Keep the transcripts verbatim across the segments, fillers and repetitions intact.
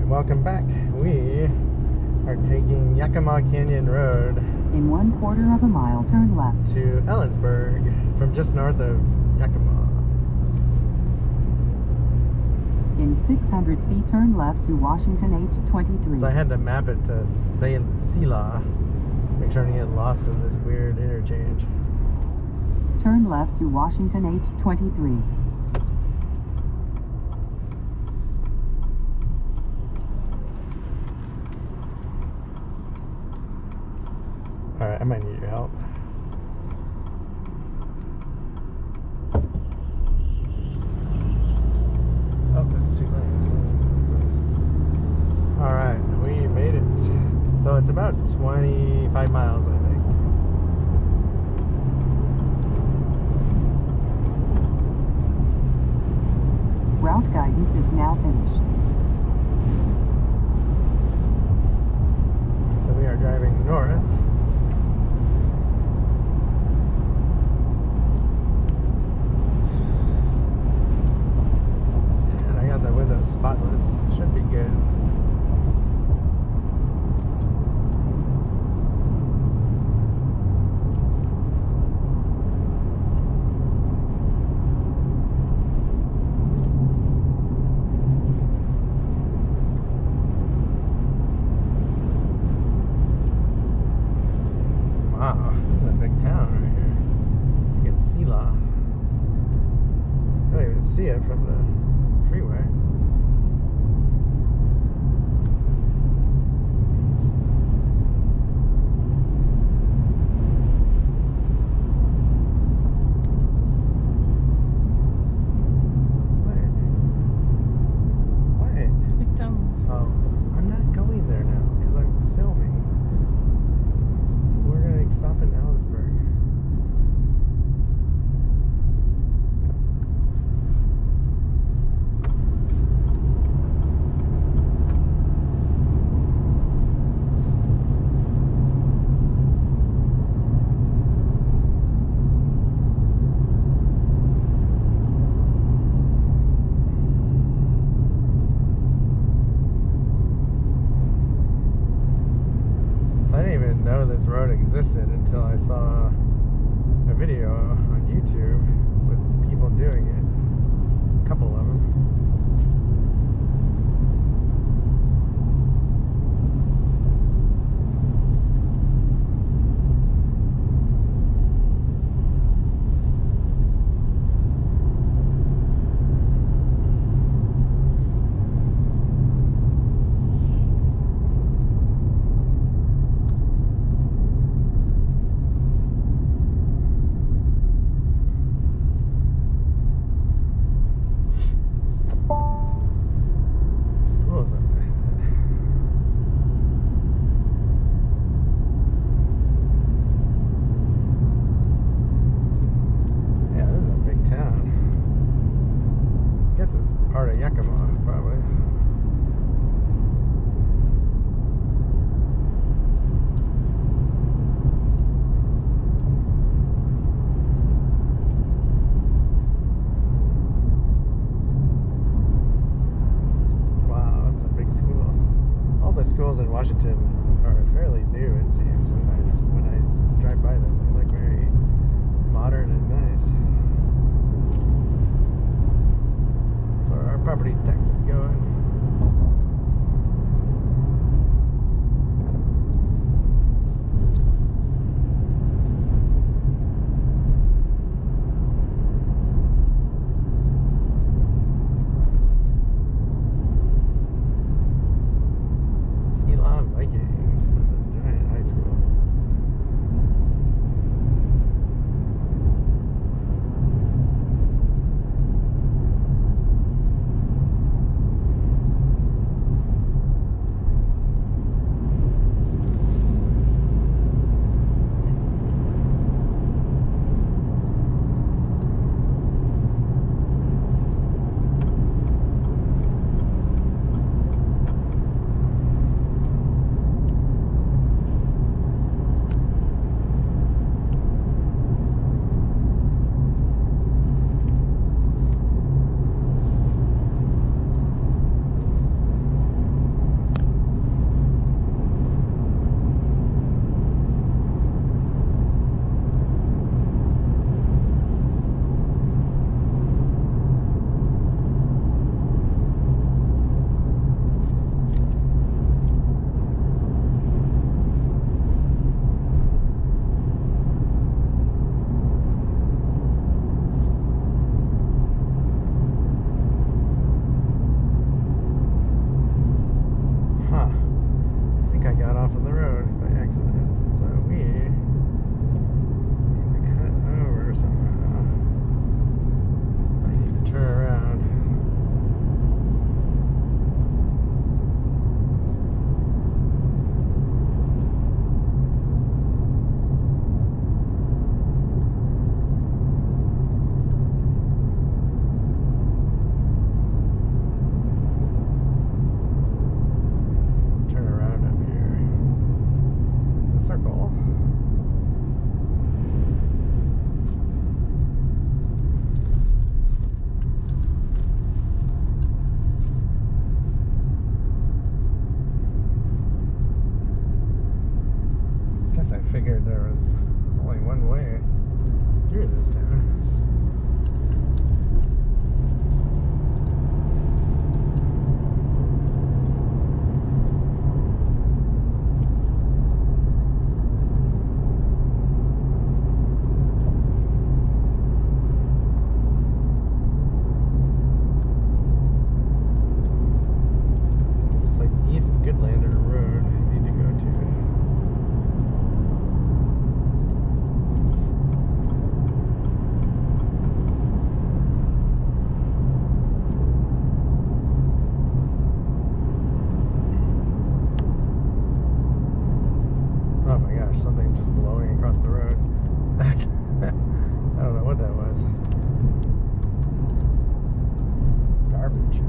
welcome back. We are taking Yakima Canyon Road in one quarter of a mile, turn left to Ellensburg from just north of Yakima. In six hundred feet, turn left to Washington H twenty-three. So I had to map it to Selah to make sure I didn't get lost in this weird interchange. Turn left to Washington H twenty-three. Alright, I might need your help. Oh, that's two lanes. Alright, we made it. So it's about twenty-five miles, I think. Route guidance is now finished. So we are driving north. And I got the windows spotless. Should be good. Wow, this is a big town right here. I think it's Selah. I don't even see it from the freeway. Wait. Wait. McDonald's. Oh, I'm not going there now because I'm filming. We're gonna stop in Ellensburg. So I didn't even know this road existed until I saw a video on YouTube with people doing it. A couple of them. Schools up ahead. Yeah, this is a big town. I guess it's part of Yakima, probably. Wow, that's a big school. All the schools in Washington are fairly new, it seems, when I when I drive by them. They look very modern and nice. So our property tax is going. Selah Vikings. That's a giant high school. there's only one way through this town. Something just blowing across the road. I don't know what that was. Garbage.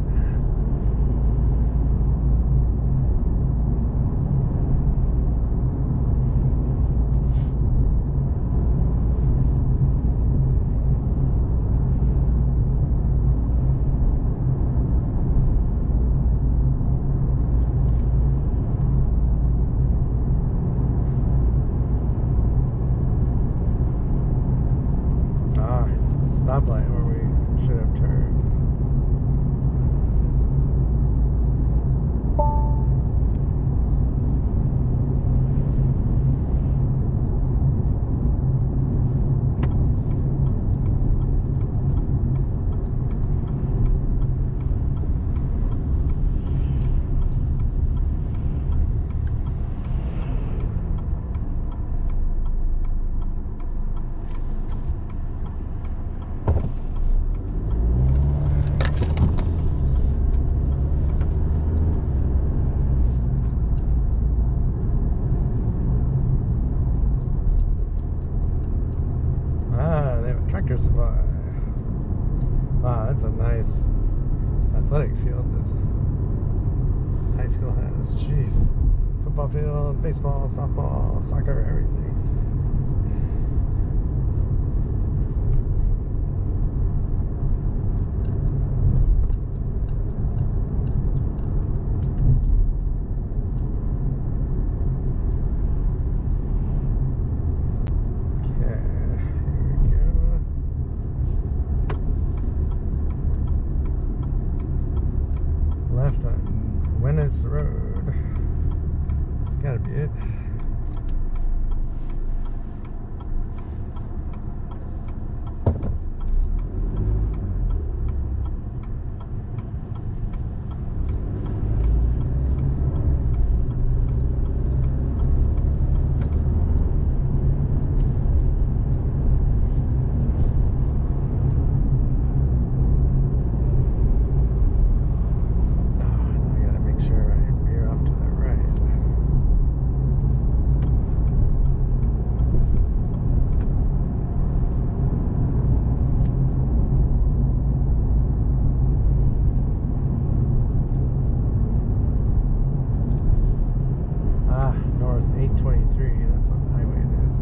Stoplight where we should have turned. Tractor supply. Wow, that's a nice athletic field this high school has. Jeez. Football field, baseball, softball, soccer, everything. Left on Wennis Road. It's gotta be it. eight twenty-three, that's what highway it is.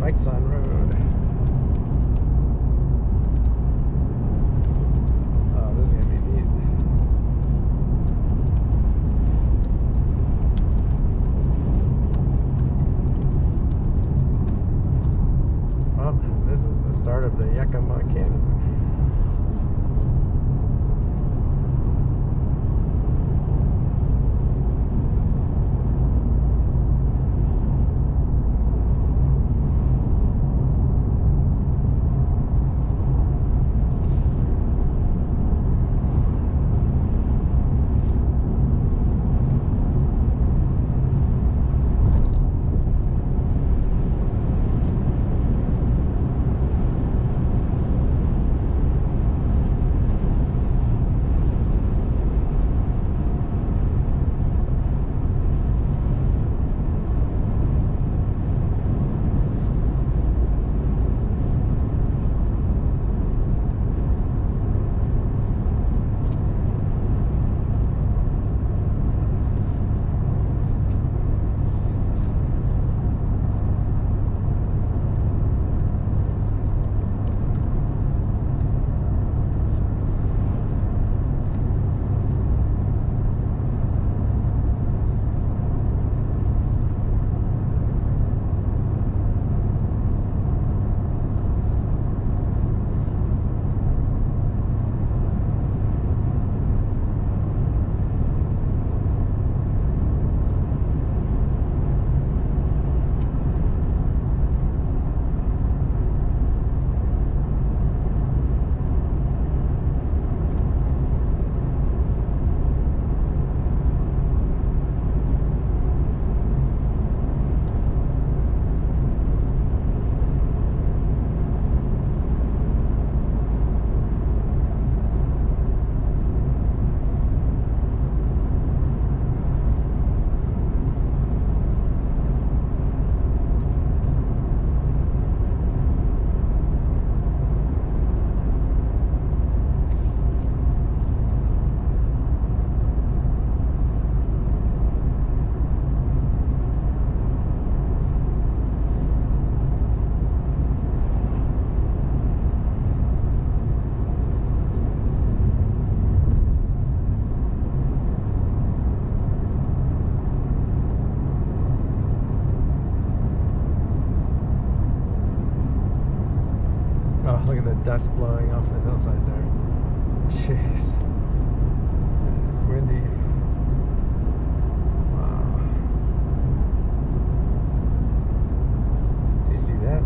Bikes on road. Oh, this is gonna be neat. Well, this is the start of the Yakima Canyon. Oh, look at the dust blowing off the hillside there. Jeez. It's windy. Wow. You see that?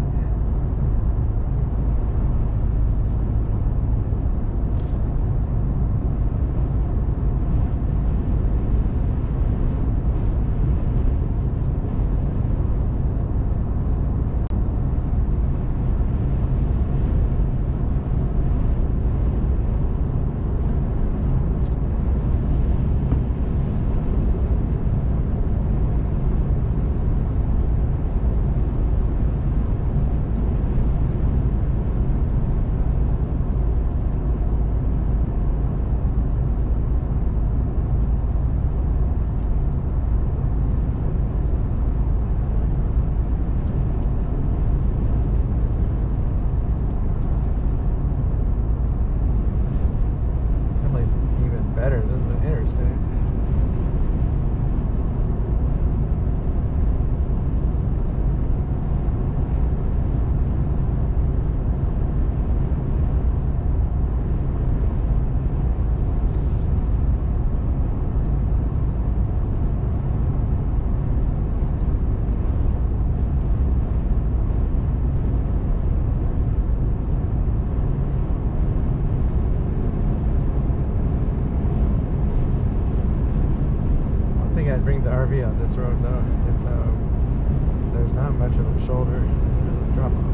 Better than the interstate. I'd bring the R V on this road though. It, uh, there's not much of a shoulder, there's a drop off.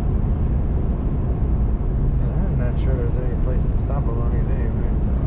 And I'm not sure there's any place to stop along it anyway, so.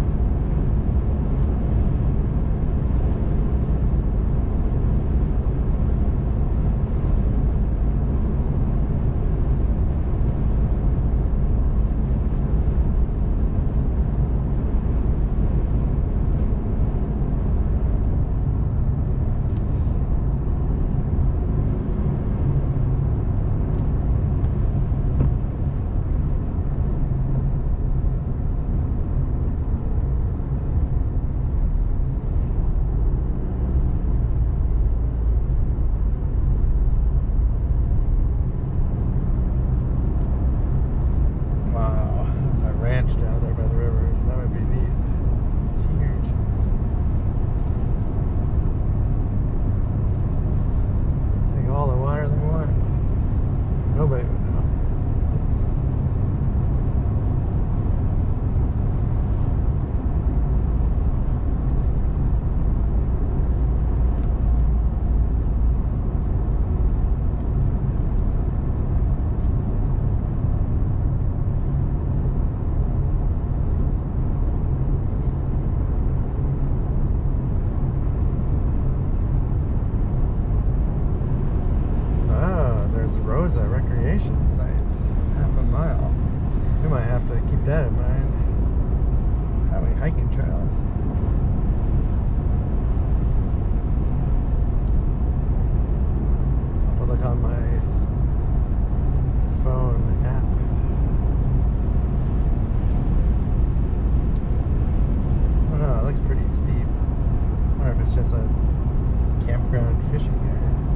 recreation site, half a mile. We might have to keep that in mind. Probably hiking trails. I'll look on my phone app. Oh no, it looks pretty steep. I wonder if it's just a campground fishing area.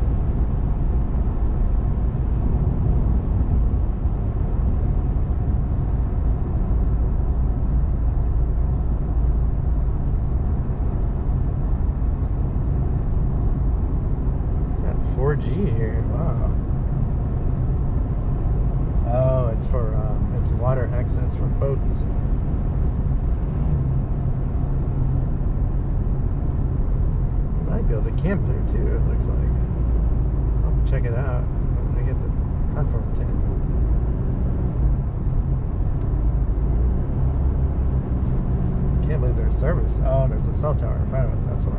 four G here, wow. Oh, it's for um, it's water access for boats. You might be able to camp there too, it looks like. I'll check it out when I get the platform tent. Can't believe there's service. Oh, there's a cell tower in front of us, that's why.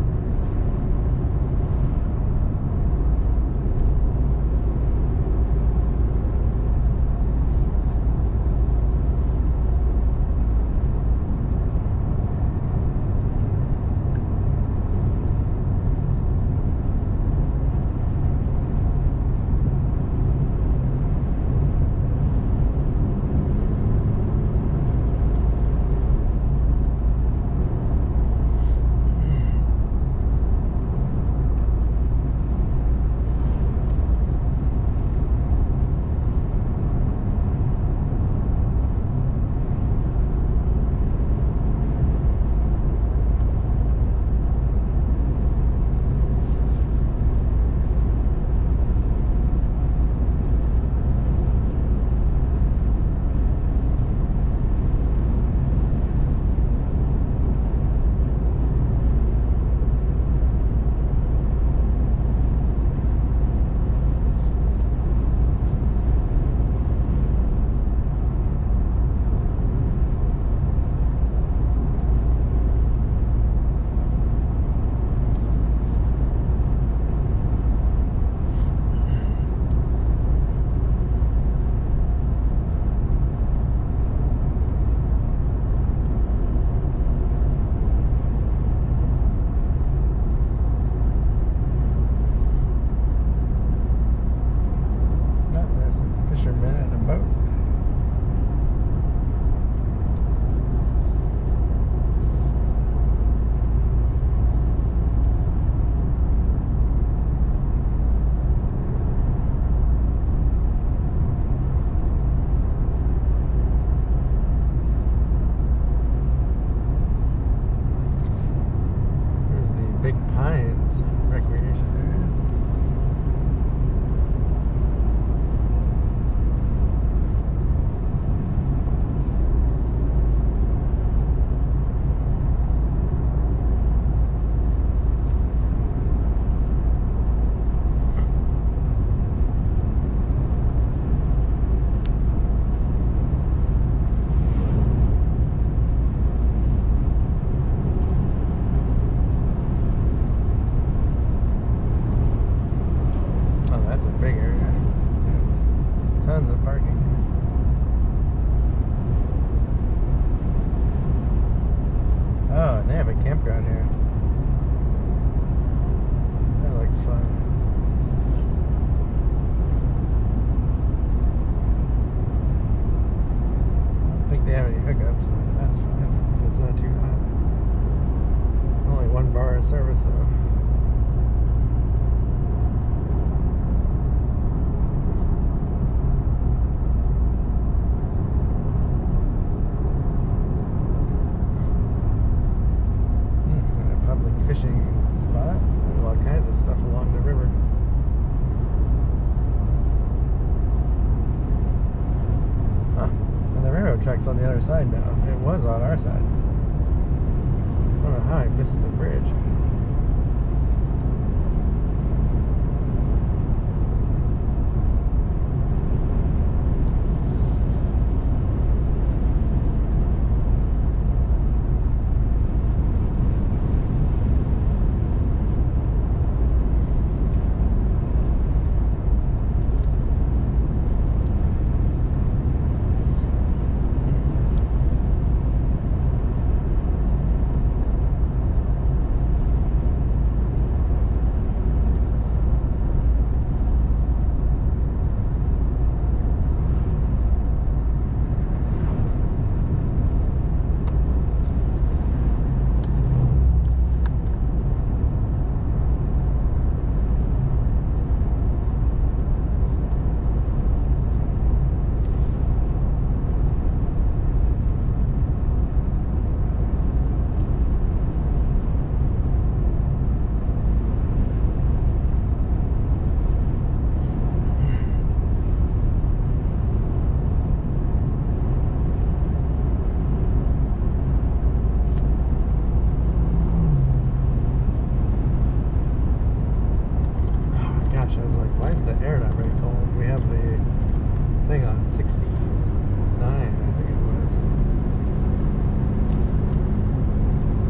Tons of parking. Oh, and they have a campground here. That looks fun. I don't think they have any hookups, but that's fine if it's not too hot. Only one bar of service though. Fishing spot. There's all kinds of stuff along the river. Huh. And the railroad track's on the other side now. It was on our side. I don't know how I missed the bridge. was like, why is the air not very cold? We have the thing on sixty-nine, I think it was.